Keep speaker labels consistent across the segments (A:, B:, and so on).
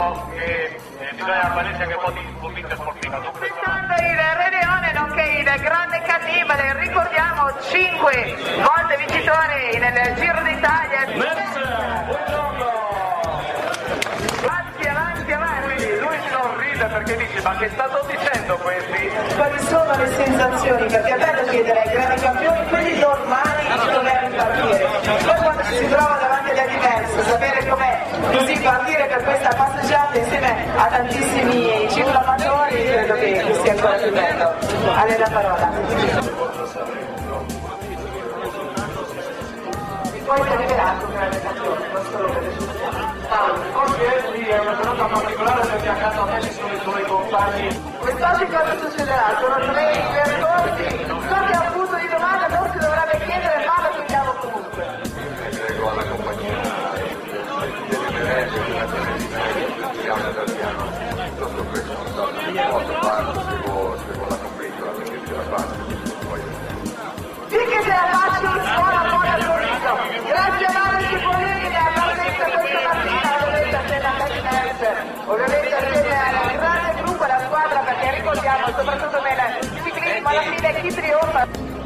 A: Bisogna avvalersi anche un po' di convinta sportiva.
B: Aspettando il Re Leone, nonché il grande cannibale, ricordiamo 5 volte vincitore nel Giro d'Italia.
A: Avanti, lui sorride perché dice ma che stanno dicendo questi?
B: Quali sono le sensazioni? Perché è bello chiedere ai grandi campioni, quelli normali, di dover ripartire. Poi quando ci si trova davanti agli diversi, sapere com'è così partire per questa passeggiata insieme a tantissimi cicloamatori, credo che sia ancora più bello. A lei la parola. Poi si è rivelato un grande campione, questo lo vedete.
A: Oggi è una giornata particolare perché accanto a me ci sono i tuoi compagni.
B: Quest'oggi cosa succederà? Sono 3 percorsi, so che ha un punto di domanda, forse dovrebbe chiedere, ma lo chiediamo comunque.
C: Prego alla compagnia delle merende, dal piano, tutto questo non posso farlo, seguo la competitora perché ce la faccio.
B: Sì che se la faccio in scuola poi al sorriso. Grazie a Mario Cipollini che ha partecipato questa mattina, ovviamente assieme a Tech ovviamente assieme al grande gruppo, alla squadra, perché ricordiamo soprattutto nel ciclismo alla fine chi trionfa.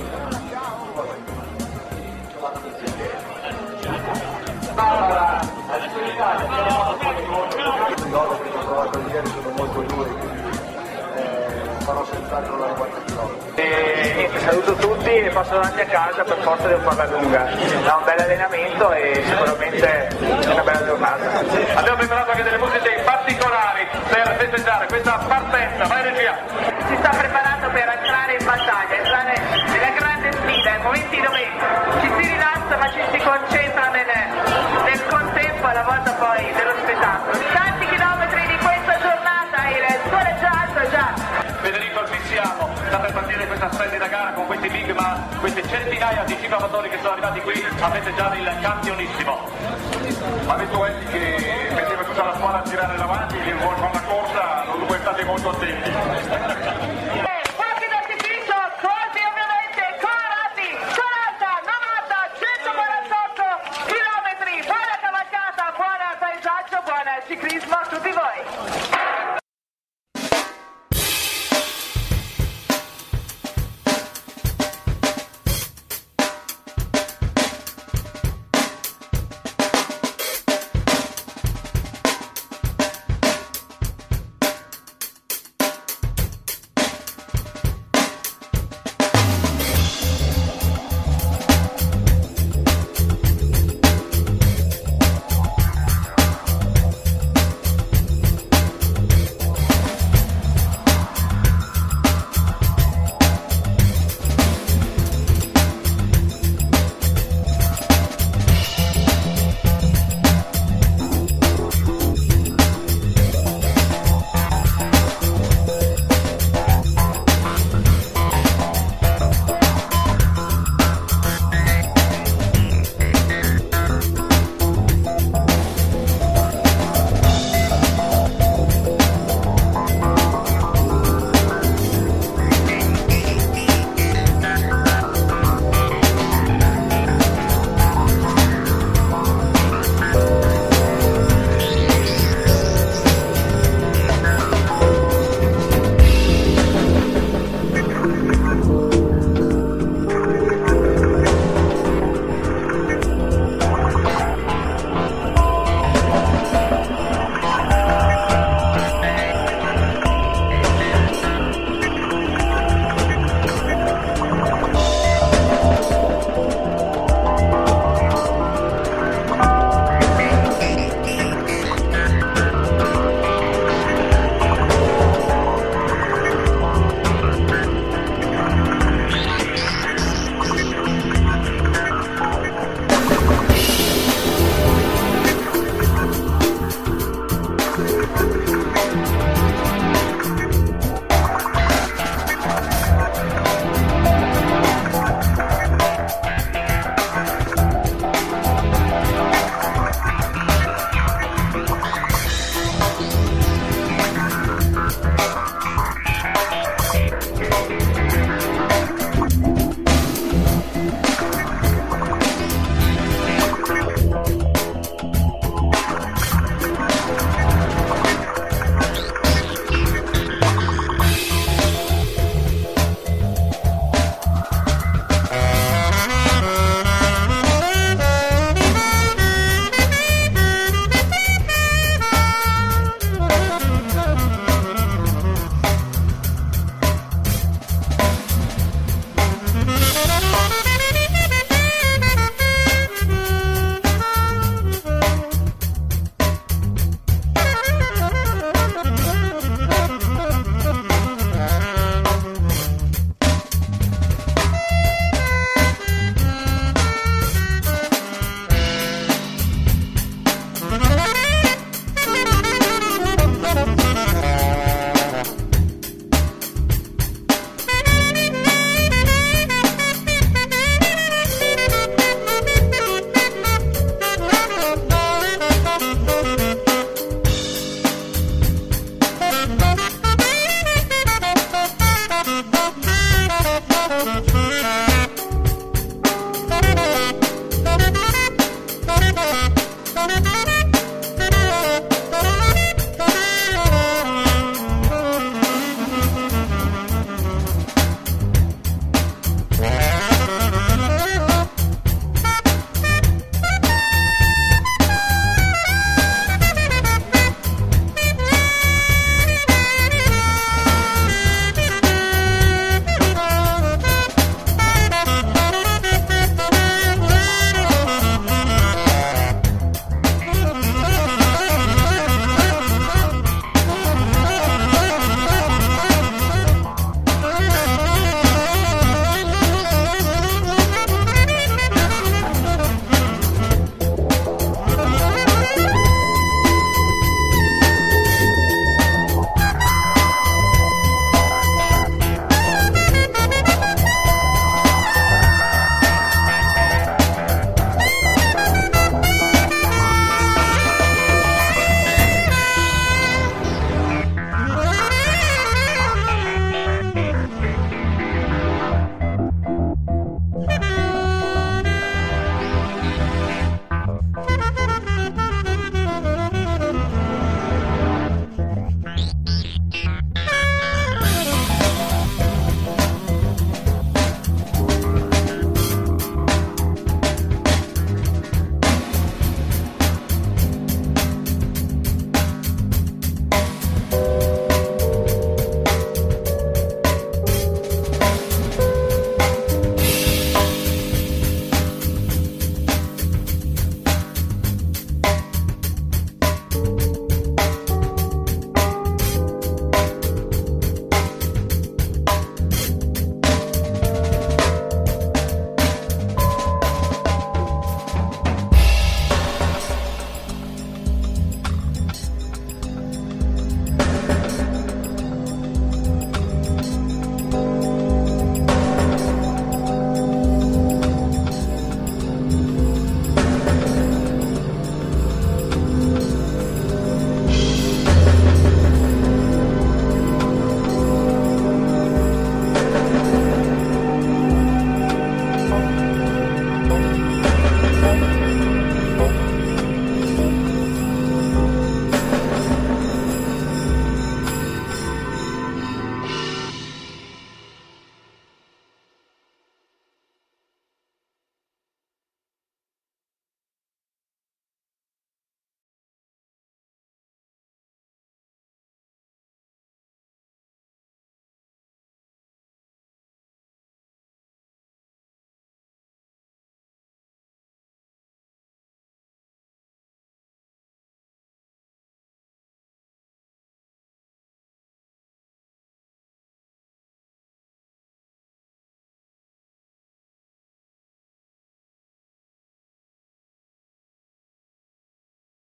A: Barbara, a disponibilità,
C: I loro che ho trovato ieri sono molto duri, quindi farò senz'altro la 40 km.
A: Niente, saluto tutti e passo davanti a casa, per forza devo farla lunga. Da un bel allenamento e sicuramente una bella giornata. Abbiamo preparato anche delle musiche particolari per festeggiare questa partenza, vai regia!
B: Si sta preparando per entrare in battaglia, entrare nella grande sfida, momenti dove ci si rilassa ma ci si concentra nel contempo alla volta poi dello spettacolo. Tanti chilometri di questa giornata, il sole è già alto già.
A: Federico Albissiamo sta per partire questa splendida gara con questi big ma queste centinaia di cicloamatori che sono arrivati qui a festeggiare il campionissimo.
C: Ha detto Wendy che metteva tutta la squadra a girare davanti e con la corsa non voi state molto attenti.
B: Qualche d'artificio, colpi ovviamente, colorati, 40, 90, 148 chilometri, buona cavalcata, buon paesaggio, buon ciclismo a tutti voi.